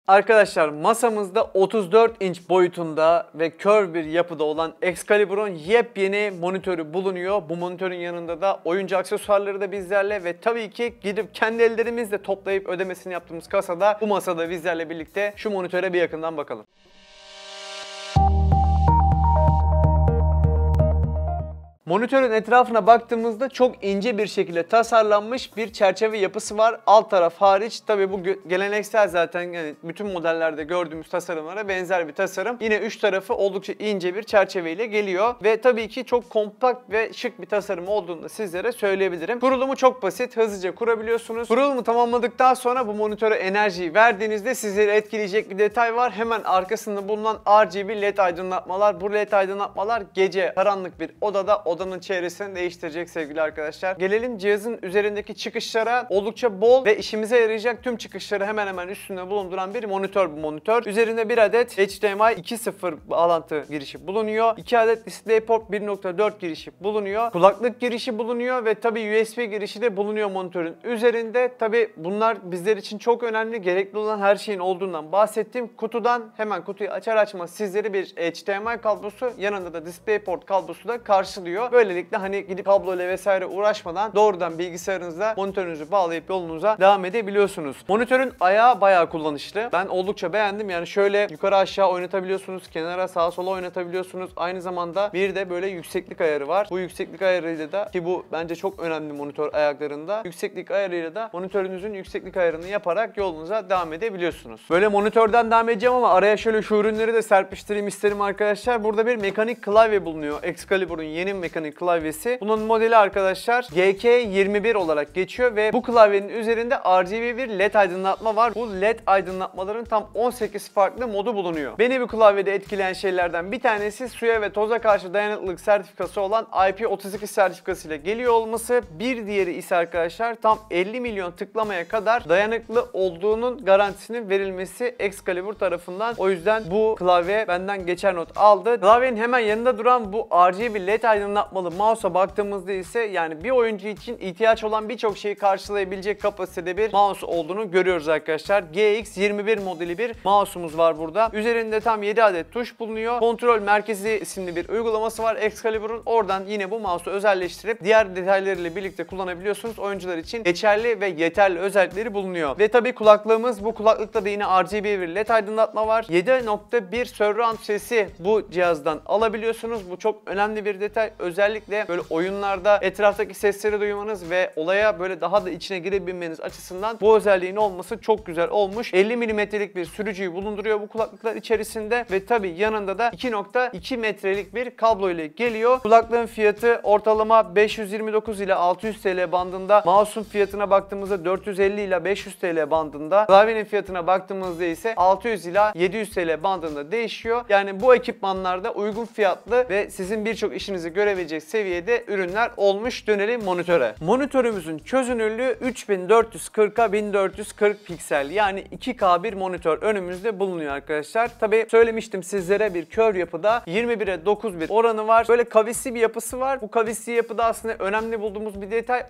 Arkadaşlar masamızda 34 inç boyutunda ve curve bir yapıda olan Excalibur'un yepyeni monitörü bulunuyor. Bu monitörün yanında da oyuncu aksesuarları da bizlerle ve tabii ki gidip kendi ellerimizle toplayıp ödemesini yaptığımız kasada bu masada bizlerle birlikte şu monitöre bir yakından bakalım. Monitörün etrafına baktığımızda çok ince bir şekilde tasarlanmış bir çerçeve yapısı var. Alt taraf hariç. Tabii bu geleneksel zaten yani bütün modellerde gördüğümüz tasarımlara benzer bir tasarım. Yine üç tarafı oldukça ince bir çerçeveyle geliyor. Ve tabii ki çok kompakt ve şık bir tasarım olduğunu da sizlere söyleyebilirim. Kurulumu çok basit. Hızlıca kurabiliyorsunuz. Kurulumu tamamladıktan sonra bu monitöre enerjiyi verdiğinizde sizleri etkileyecek bir detay var. Hemen arkasında bulunan RGB LED aydınlatmalar. Bu LED aydınlatmalar gece karanlık bir odada odanın çevresini değiştirecek sevgili arkadaşlar. Gelelim cihazın üzerindeki çıkışlara. Oldukça bol ve işimize yarayacak tüm çıkışları hemen hemen üstünde bulunduran bir monitör bu monitör. Üzerinde bir adet HDMI 2.0 bağlantı girişi bulunuyor. 2 adet DisplayPort 1.4 girişi bulunuyor. Kulaklık girişi bulunuyor ve tabii USB girişi de bulunuyor monitörün üzerinde. Tabii bunlar bizler için çok önemli. Gerekli olan her şeyin olduğundan bahsettiğim kutudan hemen kutuyu açar açmaz sizleri bir HDMI kablosu, yanında da DisplayPort kablosu da karşılıyor. Böylelikle hani gidip kabloyla vesaire uğraşmadan doğrudan bilgisayarınızla monitörünüzü bağlayıp yolunuza devam edebiliyorsunuz. Monitörün ayağı bayağı kullanışlı. Ben oldukça beğendim. Yani şöyle yukarı aşağı oynatabiliyorsunuz. Kenara sağa sola oynatabiliyorsunuz. Aynı zamanda bir de böyle yükseklik ayarı var. Bu yükseklik ayarıyla da, ki bu bence çok önemli monitör ayaklarında, yükseklik ayarıyla da monitörünüzün yükseklik ayarını yaparak yolunuza devam edebiliyorsunuz. Böyle monitörden devam edeceğim ama araya şöyle şu ürünleri de serpiştireyim isterim arkadaşlar. Burada bir mekanik klavye bulunuyor. Excalibur'un yeni mekanik klavyesi. Bunun modeli arkadaşlar GK21 olarak geçiyor ve bu klavyenin üzerinde RGB bir LED aydınlatma var. Bu LED aydınlatmaların tam 18 farklı modu bulunuyor. Beni bu klavyede etkileyen şeylerden bir tanesi suya ve toza karşı dayanıklılık sertifikası olan IP32 sertifikası ile geliyor olması. Bir diğeri ise arkadaşlar tam 50 milyon tıklamaya kadar dayanıklı olduğunun garantisinin verilmesi Excalibur tarafından. O yüzden bu klavye benden geçer not aldı. Klavyenin hemen yanında duran bu RGB LED aydınlatmalı mouse'a baktığımızda ise yani bir oyuncu için ihtiyaç olan birçok şeyi karşılayabilecek kapasitede bir mouse olduğunu görüyoruz arkadaşlar. GX21 modeli bir mouse'umuz var burada. Üzerinde tam 7 adet tuş bulunuyor. Kontrol merkezi isimli bir uygulaması var Excalibur'un. Oradan yine bu mouse'u özelleştirip diğer detaylarıyla birlikte kullanabiliyorsunuz. Oyuncular için geçerli ve yeterli özellikleri bulunuyor. Ve tabii kulaklığımız, bu kulaklıkta da yine RGB bir LED aydınlatma var. 7.1 surround sesi bu cihazdan alabiliyorsunuz. Bu çok önemli bir detay. Özellikle böyle oyunlarda etraftaki sesleri duymanız ve olaya böyle daha da içine girebilmeniz açısından bu özelliğin olması çok güzel olmuş. 50 mm'lik bir sürücüyü bulunduruyor bu kulaklıklar içerisinde ve tabii yanında da 2.2 metrelik bir kablo ile geliyor. Kulaklığın fiyatı ortalama 529 ile 600 TL bandında. Mouse'un fiyatına baktığımızda 450 ile 500 TL bandında. Klavyenin fiyatına baktığımızda ise 600 ile 700 TL bandında değişiyor. Yani bu ekipmanlarda uygun fiyatlı ve sizin birçok işinizi görebilecek seviyede ürünler olmuş. Dönelim monitöre. Monitörümüzün çözünürlüğü 3440'a 1440 piksel, yani 2K bir monitör önümüzde bulunuyor arkadaşlar. Tabi söylemiştim sizlere, bir curve yapıda 21'e 9 bir oranı var. Böyle kavisli bir yapısı var. Bu kavisli yapıda aslında önemli bulduğumuz bir detay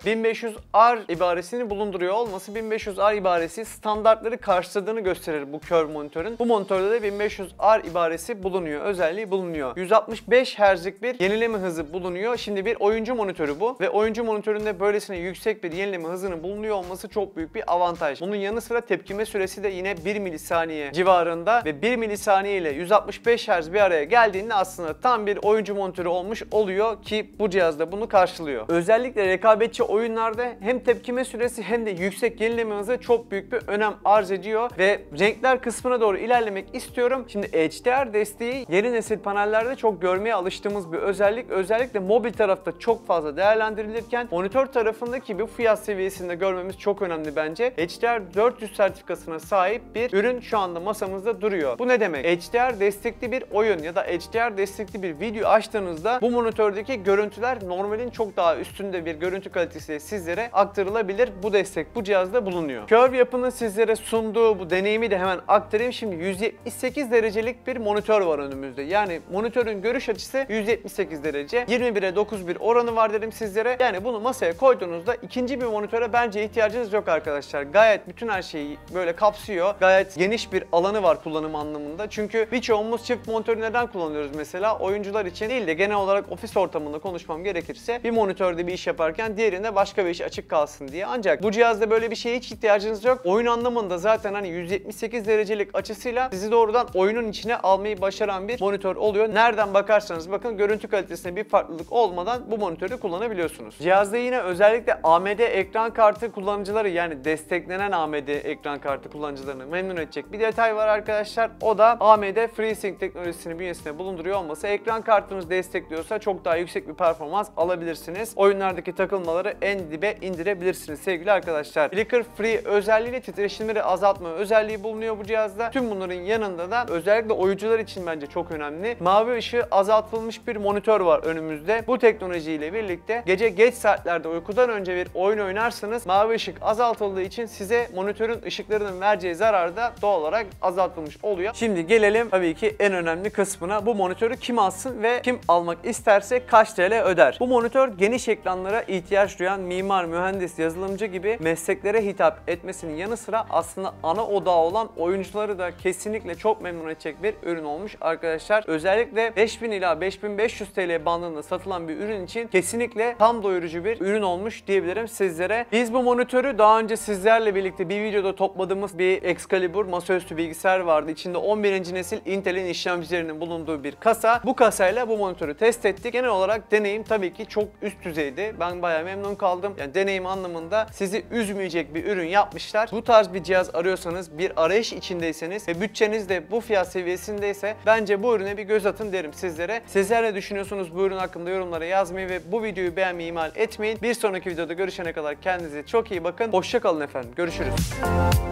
1500R ibaresini bulunduruyor olması. 1500R ibaresi standartları karşıladığını gösterir bu curve monitörün. Bu monitörde de 1500R ibaresi bulunuyor. Özelliği bulunuyor. 165 Hz'lik bir yenileme hızı bulunuyor. Şimdi bir oyuncu monitörü bu ve oyuncu monitöründe böylesine yüksek bir yenileme hızının bulunuyor olması çok büyük bir avantaj. Bunun yanı sıra tepkime süresi de yine 1 milisaniye civarında ve 1 milisaniye ile 165 Hz bir araya geldiğinde aslında tam bir oyuncu monitörü olmuş oluyor ki bu cihazda bunu karşılıyor. Özellikle rekabetçi oyunlarda hem tepkime süresi hem de yüksek yenileme hızı çok büyük bir önem arz ediyor ve renkler kısmına doğru ilerlemek istiyorum. Şimdi HDR desteği yeni nesil panellerde çok görmeye alıştığımız bir özellik. Özellikle mobil tarafta çok fazla değerlendirilirken monitör tarafındaki bu fiyat seviyesinde görmemiz çok önemli bence. HDR 400 sertifikasına sahip bir ürün şu anda masamızda duruyor. Bu ne demek? HDR destekli bir oyun ya da HDR destekli bir video açtığınızda bu monitördeki görüntüler normalin çok daha üstünde bir görüntü kalitesiyle sizlere aktarılabilir. Bu destek bu cihazda bulunuyor. Curve yapının sizlere sunduğu bu deneyimi de hemen aktarayım. Şimdi 178 derecelik bir monitör var önümüzde. Yani monitörün görüş açısı 178 derece. 21'e 9 bir oranı var dedim sizlere. Yani bunu masaya koyduğunuzda ikinci bir monitöre bence ihtiyacınız yok arkadaşlar. Gayet bütün her şeyi böyle kapsıyor. Gayet geniş bir alanı var kullanım anlamında. Çünkü birçoğumuz çift monitörü neden kullanıyoruz mesela? Oyuncular için değil de genel olarak ofis ortamında konuşmam gerekirse bir monitörde bir iş yaparken diğerinde başka bir iş açık kalsın diye. Ancak bu cihazda böyle bir şeye hiç ihtiyacınız yok. Oyun anlamında zaten hani 178 derecelik açısıyla sizi doğrudan oyunun içine almayı başaran bir monitör oluyor. Nereden bakarsanız bakın görüntü kalitesinde bir farklılık olmadan bu monitörü kullanabiliyorsunuz. Cihazda yine özellikle AMD ekran kartı kullanıcıları, yani desteklenen AMD ekran kartı kullanıcılarını memnun edecek bir detay var arkadaşlar. O da AMD FreeSync teknolojisini bünyesinde bulunduruyor olması. Ekran kartınız destekliyorsa çok daha yüksek bir performans alabilirsiniz. Oyunlardaki takılmaları en dibe indirebilirsiniz sevgili arkadaşlar. Flicker Free özelliğiyle titreşimleri azaltma özelliği bulunuyor bu cihazda. Tüm bunların yanında da özellikle oyuncular için bence çok önemli, mavi ışığı azaltılmış bir monitör var önümüzde. Bu teknolojiyle birlikte gece geç saatlerde uykudan önce bir oyun oynarsanız mavi ışık azaltıldığı için size monitörün ışıklarının vereceği zarar da doğal olarak azaltılmış oluyor. Şimdi gelelim tabii ki en önemli kısmına. Bu monitörü kim alsın ve kim almak isterse kaç TL öder? Bu monitör geniş ekranlara ihtiyaç duyan mimar, mühendis, yazılımcı gibi mesleklere hitap etmesinin yanı sıra aslında ana odağı olan oyuncuları da kesinlikle çok memnun edecek bir ürün olmuş arkadaşlar. Özellikle 5000 ila 5500 TL bandında satılan bir ürün için kesinlikle tam doyurucu bir ürün olmuş diyebilirim sizlere. Biz bu monitörü daha önce sizlerle birlikte bir videoda topladığımız bir Excalibur masaüstü bilgisayar vardı. İçinde 11. nesil Intel'in işlemcilerinin bulunduğu bir kasa. Bu kasayla bu monitörü test ettik. Genel olarak deneyim tabii ki çok üst düzeydi. Ben bayağı memnun kaldım. Yani deneyim anlamında sizi üzmeyecek bir ürün yapmışlar. Bu tarz bir cihaz arıyorsanız, bir arayış içindeyseniz ve bütçeniz de bu fiyat seviyesindeyse bence bu ürüne bir göz atın derim sizlere. Sizler ne düşünüyorsunuz bu ürün hakkında yorumlara yazmayı ve bu videoyu beğenmeyi ihmal etmeyin. Bir sonraki videoda görüşene kadar kendinize çok iyi bakın. Hoşça kalın efendim. Görüşürüz.